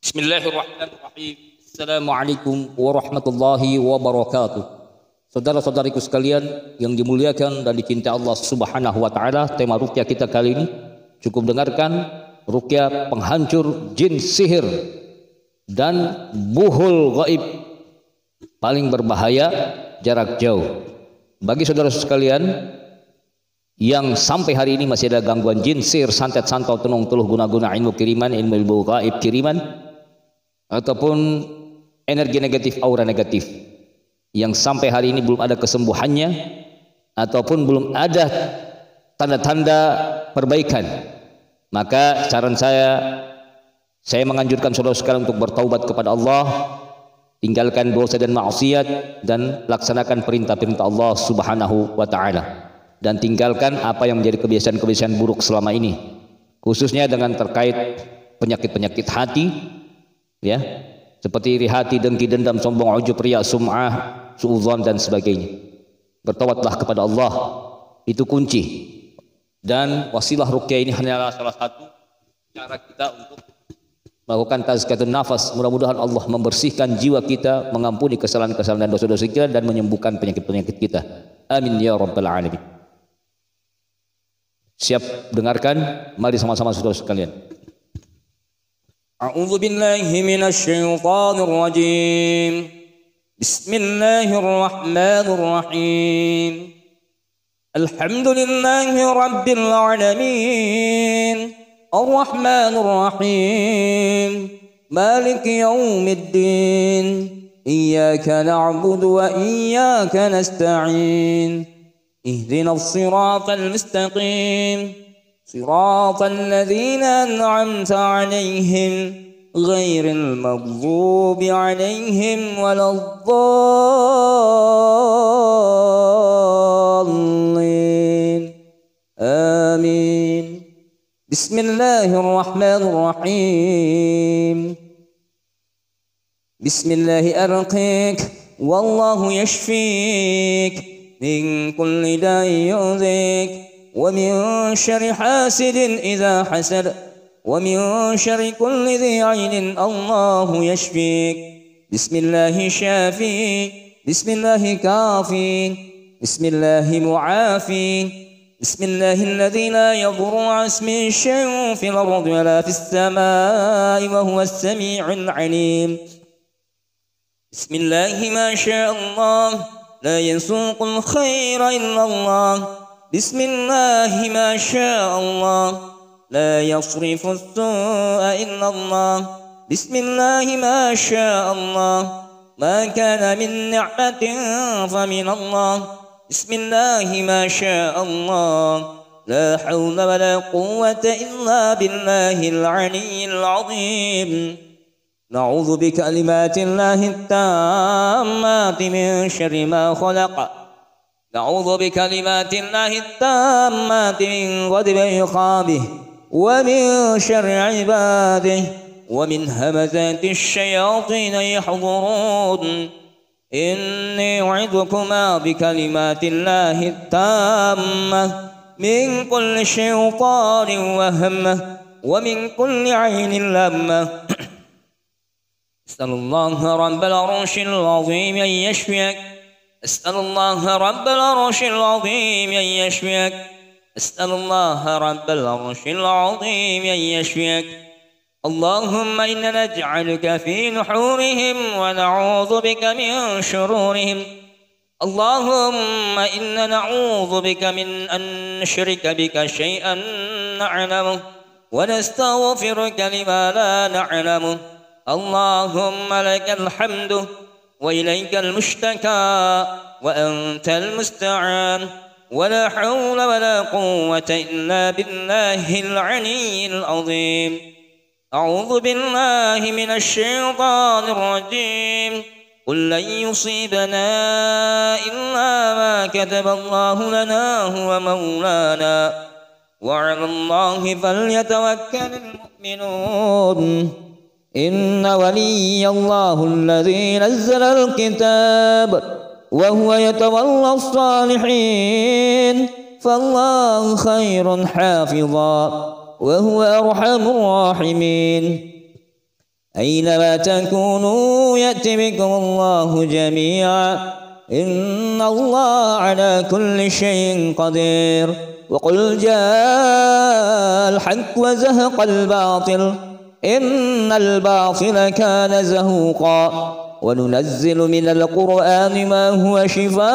Bismillahirrahmanirrahim. Assalamualaikum warahmatullahi wabarakatuh. Saudara-saudariku sekalian yang dimuliakan dan dicintai Allah Subhanahu wa taala, tema ruqyah kita kali ini cukup dengarkan, ruqyah penghancur jin, sihir dan buhul gaib paling berbahaya jarak jauh. Bagi saudara sekalian yang sampai hari ini masih ada gangguan jin, sihir, santet, santau, tenung, tuluh, guna-guna, ilmu kiriman, ilmu gaib kiriman, ataupun energi negatif, aura negatif yang sampai hari ini belum ada kesembuhannya ataupun belum ada tanda-tanda perbaikan, maka saran saya menganjurkan saudara sekalian untuk bertaubat kepada Allah, tinggalkan dosa dan maksiat dan laksanakan perintah-perintah Allah Subhanahu wa taala, dan tinggalkan apa yang menjadi kebiasaan-kebiasaan buruk selama ini, khususnya dengan terkait penyakit-penyakit hati, ya, seperti iri hati, dengki, dendam, sombong, ujub, riya, sum'ah, suudzon dan sebagainya. Bertaubatlah kepada Allah, itu kunci. Dan wasilah ruqyah ini hanyalah salah satu cara kita untuk melakukan tazkiyatun nafas. Mudah-mudahan Allah membersihkan jiwa kita, mengampuni kesalahan-kesalahan dan dosa-dosa kita, dan menyembuhkan penyakit-penyakit kita. Amin ya rabbal alamin. Siap dengarkan? Mari sama-sama saudara sekalian. أعوذ بالله من الشيطان الرجيم. بسم الله الرحمن الرحيم. الحمد لله رب العالمين الرحمن الرحيم مالك يوم الدين إياك نعبد وإياك نستعين اهدنا الصراط المستقيم صراط الذين أنعمت عليهم غير المغضوب عليهم ولا الضالين آمين. بسم الله الرحمن الرحيم. بسم الله أرقيك والله يشفيك من كل داء يؤذيك، ومن شر حاسد إذا حسد، ومن شر كل ذي عين الله يشفيك. بسم الله شافي، بسم الله كافي، بسم الله معافي، بسم الله الذي لا يضر مع اسمه شيء في الأرض ولا في السماء وهو السميع العليم. بسم الله ما شاء الله لا يسوق الخير إلا الله. بسم الله ما شاء الله لا يصرف السوء إلا الله. بسم الله ما شاء الله ما كان من نعمة فمن الله. بسم الله ما شاء الله لا حول ولا قوة إلا بالله العلي العظيم. نعوذ بكلمات الله التامات من شر ما خلق. نعوذ بكلمات الله التامات من غضب عقابه ومن شر عباده ومن همزات الشياطين يحضرون. إني أعيذكما بكلمات الله التامة من كل شيطان وهمة ومن كل عين لامة. أسأل الله رب العرش العظيم أن يشفيك. أسأل الله رب العرش العظيم أن يشفيك. أسأل الله رب العرش العظيم أن يشفيك. اللهم إنا نجعلك في نحورهم ونعوذ بك من شرورهم. اللهم إنا نعوذ بك من أن نشرك بك شيئا نعلمه ونستغفرك لما لا نعلمه. اللهم لك الحمد وإليك المشتكى وأنت المستعان ولا حول ولا قوة إلا بالله العلي العظيم. أعوذ بالله من الشيطان الرجيم. قل لن يصيبنا إلا ما كتب الله لنا هو مولانا وعلى الله فليتوكل المؤمنون. إن ولي الله الذي نزل الكتاب وهو يتولى الصالحين فالله خير حافظا وهو أرحم الراحمين. أينما تكونوا يأت بكم الله جميعا إن الله على كل شيء قدير. وقل جاء الحق وزهق الباطل إن الباطل كان زهوقا. وننزل من القرآن ما هو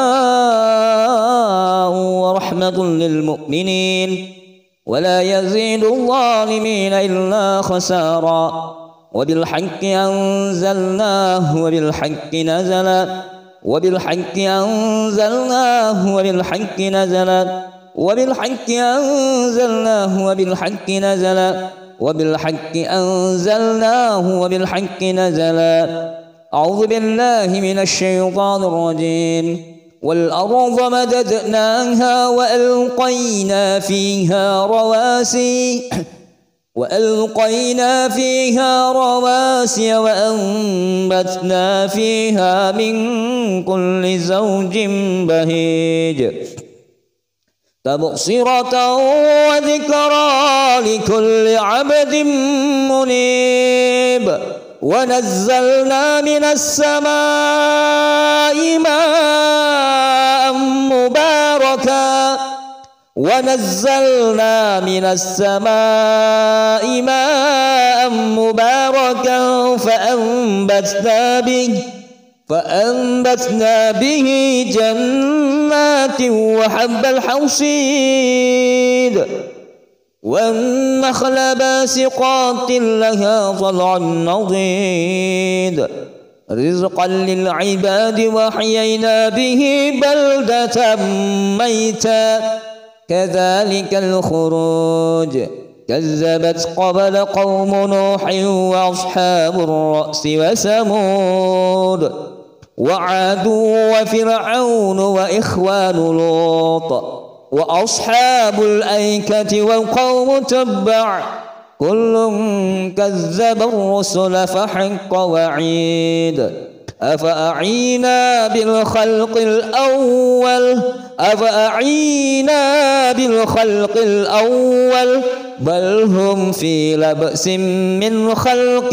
شفاء ورحمة للمؤمنين ولا يزيد الظالمين إلا خسارا. وبالحق أنزلناه وبالحق نزل وبالحق أنزلناه وبالحق نزل وبالحق أنزلناه وبالحق نزل وبالحق أنزلناه وبالحق نزل. أعوذ بالله من الشيطان الرجيم. والأرض مددناها وألقينا فيها رواسي وأنبتنا فيها من كل زوج بهيج تبصرة وذكرى لكل عبد منيب. ونزلنا من السماء ماء مباركا فأنبتنا به جنات وحب الحصيد والنخل باسقات لها طلع نضيد رزقا للعباد وأحيينا به بلدة ميتا كذلك الخروج. كذبت قبل قوم نوح وأصحاب الرأس وثمود وعاد وفرعون وإخوان لوط وأصحاب الأيكة وقوم تبع كل كذب الرسل فحق وعيد. أفأعينا بالخلق الأول بل هم في لبس من خلق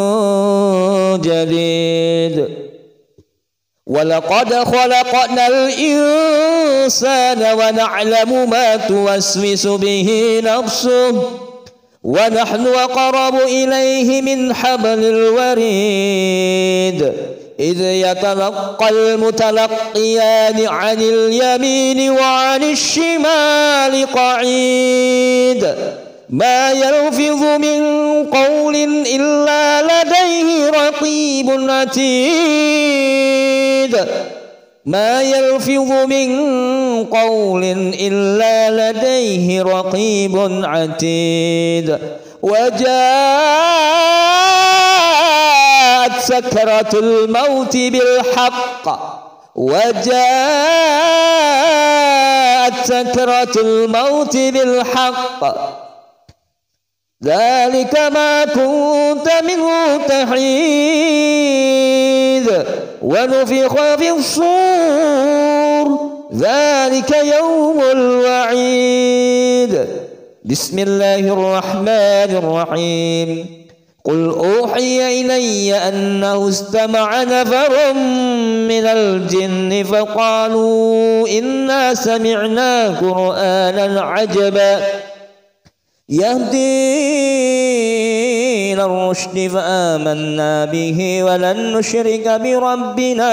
جديد. ولقد خلقنا الإنسان ونعلم ما توسوس به نفسه ونحن أقرب إليه من حبل الوريد. إذ يتلقى المتلقيان عن اليمين وعن الشمال قعيد. ما يلفظ من قول إلا لديه رقيب عتيد. ما يلفظ من قول إلا لديه رقيب عتيد. وجاءت سكرة الموت بالحق ذلك ما كنت منه تحيد. ونفخ في الصور ذلك يوم الوعيد. بسم الله الرحمن الرحيم. قل أوحي إلي أنه استمع نفر من الجن فقالوا إنا سمعنا قرآنا عجبا يهدي إلى الرشد فآمنا به ولن نشرك بربنا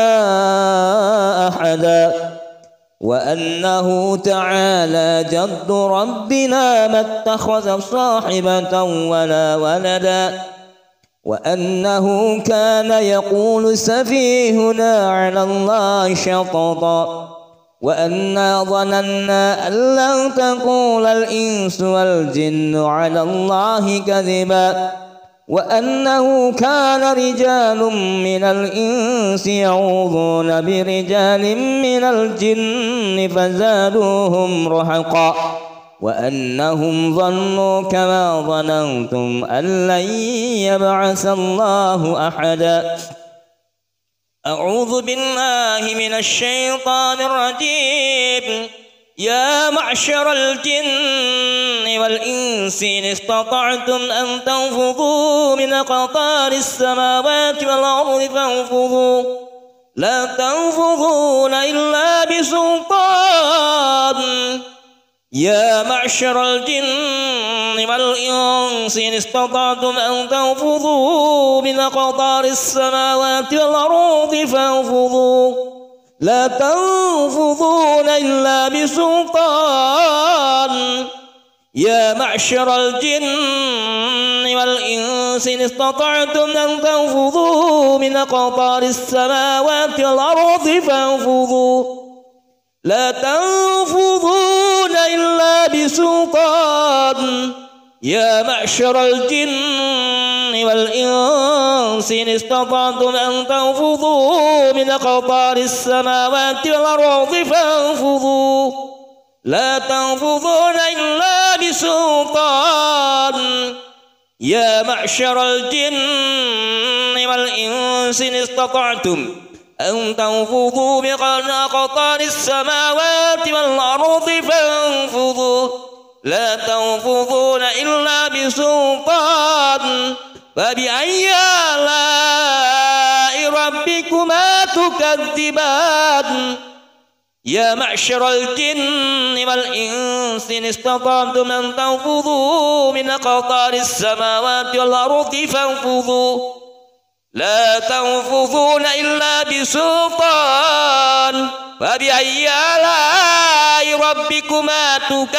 أحدا. وأنه تعالى جد ربنا ما اتخذ صاحبة ولا ولدا. وأنه كان يقول سفيهنا على الله شططا. وأنا ظننا أن لن تقول الإنس والجن على الله كذبا. وأنه كان رجال من الإنس يعوذون برجال من الجن فزادوهم رهقا. وأنهم ظنوا كما ظننتم أن لن يبعث الله أحدا. أعوذ بالله من الشيطان الرجيم. يا معشر الجن والإنس إن استطعتم أن تنفذوا من أقطار السماوات والأرض فانفذوا لا تنفذون إلا بسلطان يا معشر الجن والإنس إن استطعتم أن تنفذوا من أقطار السماوات والأرض فانفذوا لا تنفذون إلا بسلطان يا معشر الجن والإنس إن استطعتم أن تنفذوا من أقطار السماوات والأرض فانفذوا لا تنفذون إلا بسلطان يا معشر الجن والإنس إن استطعتم أن تنفذوا من أقطار السماوات والأرض فانفذوا لا تنفذون إلا بسلطان يا معشر الجن والإنس إن استطعتم أن تنفذوا من أقطار السماوات والأرض فانفذوا لا تنفذون إلا بسلطان فبأي آلاء ربكما تكذبان يا معشر الجن والإنس إن استطعتم أن تنفذوا من أقطار السماوات والأرض فانفذوا لا تنفذون إلا بسلطان فبأي آلاء ربكما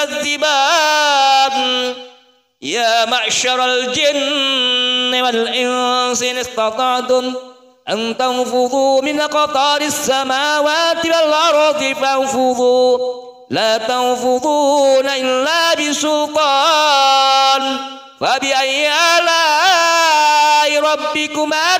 تكذبان يا معشر الجن والإنس إن استطعتم أن تنفذوا من أقطار السماوات والأرض فانفذوا لا تنفذون إلا بسلطان فبأي آلاء ربكما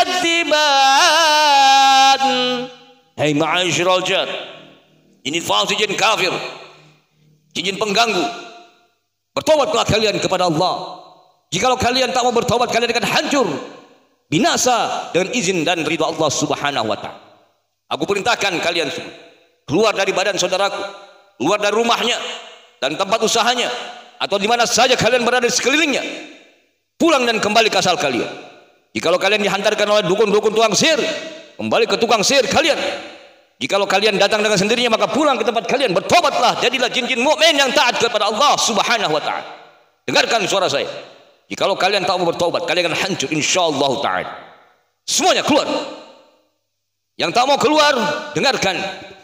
تكذبان. Hai ma'asyiral jin, ini fase jin kafir, jin pengganggu. Bertobatlah kalian kepada Allah. Jikalau kalian tak mau bertobat, kalian akan hancur, binasa dengan izin dan ridha Allah Subhanahu wa ta'ala. Aku perintahkan kalian semua keluar dari badan saudaraku, keluar dari rumahnya dan tempat usahanya, atau di mana saja kalian berada di sekelilingnya. Pulang dan kembali ke asal kalian. Jikalau kalian dihantarkan oleh dukun-dukun tukang sihir, kembali ke tukang sihir kalian. Jikalau kalian datang dengan sendirinya, maka pulang ke tempat kalian. Bertobatlah, jadilah jin-jin mukmin yang taat kepada Allah Subhanahu wa ta'ala. Dengarkan suara saya. Jikalau kalian tak mau bertobat, kalian akan hancur insyaallah ta'ala. Semuanya keluar. Yang tak mau keluar, dengarkan.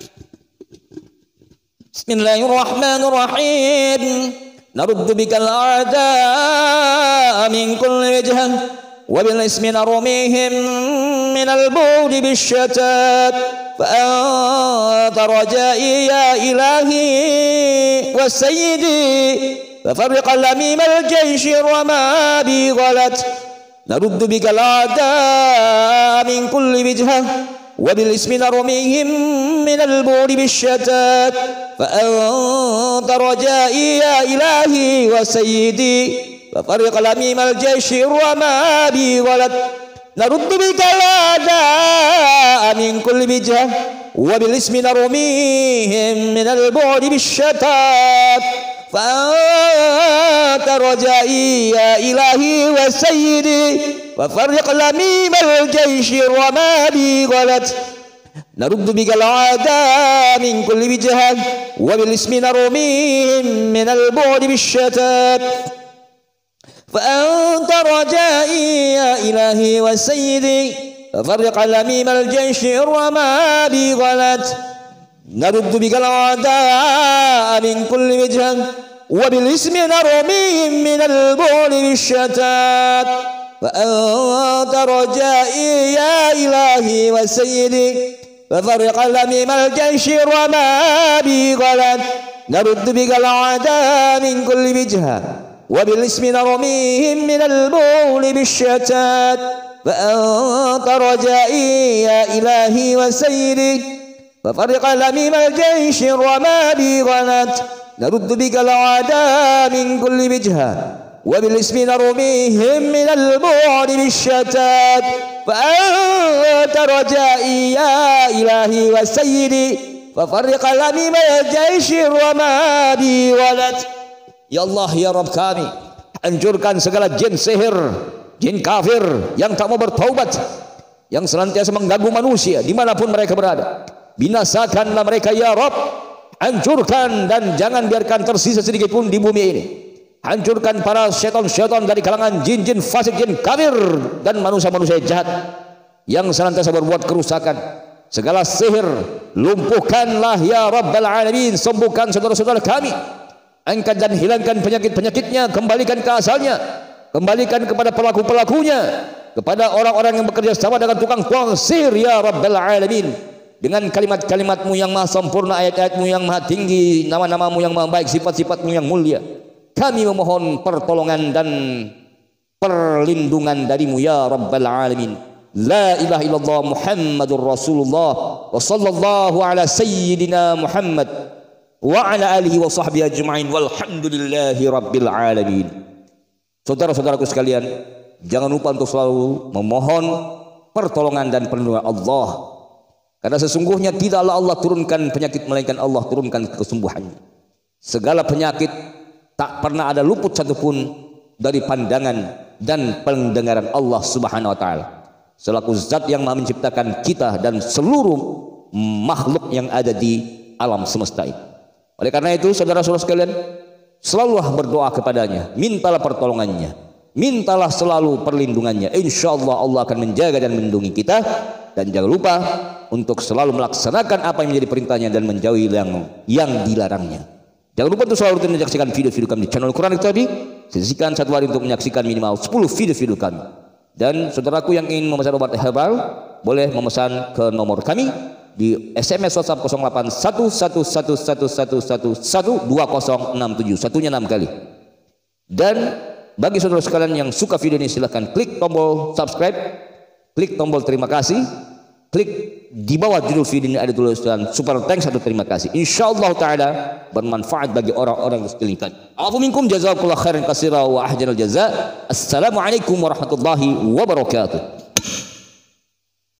Bismillahirrahmanirrahim. Naruddu bikal a'da min kulli wajhan wa bil ismi narmihim min al bu'di bisyatat fa anta rajai ya ilahi wa sayyidi ففرق لميم الجيش وما بي غلت نرد بك الأعداء من كل وجهة وبالاسم نرميهم من البور بالشتات فأنت رجائي يا إلهي وسيدي ففرق لميم الجيش وما بي غلت نرد بك الأعداء من كل وجهة وبالاسم نرميهم من البعد بالشتات فأنت رجائي يا إلهي وسيدي وفرق لميم الجيش وما بي غلت نرد بك الأعداء من كل وجهة وبالاسم نرميهم من البعد بالشتات فأنت رجائي يا إلهي وسيدي ففرق لميم الجيش وما بي غلت نرد بك الأعداء من كل وجهة وبالاسم نرميهم من البعد بالشتات فأنت رجائي يا إلهي وسيدي ففرق لميم الجيش وما بي غلت نرد بك الأعداء من كل وجهة وبالاسم نرميهم من البعد بالشتات فأنت رجائي يا إلهي وسيدي ففرق لميم الجيش وما بي غلت نرد بك الأعداء من كل وجهة وبالاسم نرميهم من البعد بالشتات فأنت رجائي يا إلهي وسيدي ففرق لنا من الجيش الرمادي ولد. Ya Allah, ya Rabb kami, hancurkan segala jin sihir, jin kafir yang tak mau bertaubat, yang senantiasa mengganggu manusia dimanapun mereka berada. Binasakanlah mereka ya Rabb, hancurkan dan jangan biarkan tersisa sedikit pun di bumi ini. Hancurkan para syaitan-syaitan dari kalangan jin-jin fasik, jin kafir dan manusia-manusia jahat yang senantiasa berbuat kerusakan. Segala sihir lumpuhkanlah ya Rabbal Alamin. Sembuhkan saudara-saudara kami, angkat dan hilangkan penyakit-penyakitnya, kembalikan ke asalnya, kembalikan kepada pelaku-pelakunya, kepada orang-orang yang bekerja sama dengan tukang-tukang sihir ya Rabbal Alamin. Dengan kalimat-kalimatmu yang maha sempurna, ayat-ayatmu yang maha tinggi, nama-namamu yang maha baik, sifat-sifatmu yang mulia, kami memohon pertolongan dan perlindungan darimu ya Rabbal Alamin. La ilaha illallah Muhammadur Rasulullah wa sallallahu ala sayyidina Muhammad wa ala alihi wa sahbihi ajma'in walhamdulillahi rabbil alamin. Saudara-saudaraku sekalian, jangan lupa untuk selalu memohon pertolongan dan perlindungan Allah, karena sesungguhnya tidaklah Allah turunkan penyakit melainkan Allah turunkan kesembuhannya. Segala penyakit tak pernah ada luput satupun dari pandangan dan pendengaran Allah Subhanahu wa taala, selaku zat yang maha menciptakan kita dan seluruh makhluk yang ada di alam semesta ini. Oleh karena itu saudara-saudara sekalian, selalulah berdoa kepadanya, mintalah pertolongannya, mintalah selalu perlindungannya. Insyaallah Allah akan menjaga dan melindungi kita. Dan jangan lupa untuk selalu melaksanakan apa yang menjadi perintahnya dan menjauhi yang dilarangnya. Jangan lupa untuk selalu menyaksikan video-video kami di channel Quran tadi. Sisihkan satu hari untuk menyaksikan minimal 10 video-video kami. Dan saudaraku yang ingin memesan obat herbal boleh memesan ke nomor kami di SMS WhatsApp 081111112067, satunya 6 kali. Dan bagi saudara sekalian yang suka video ini, silahkan klik tombol subscribe, klik tombol terima kasih, klik di bawah judul video ini ada tulisan super thanks atau terima kasih. Insyaallah taala bermanfaat bagi orang-orang di sekeliling kalian. Afu minkum jazakallahu khairan katsira wa ahjanal jazaa. Assalamualaikum warahmatullahi wabarakatuh.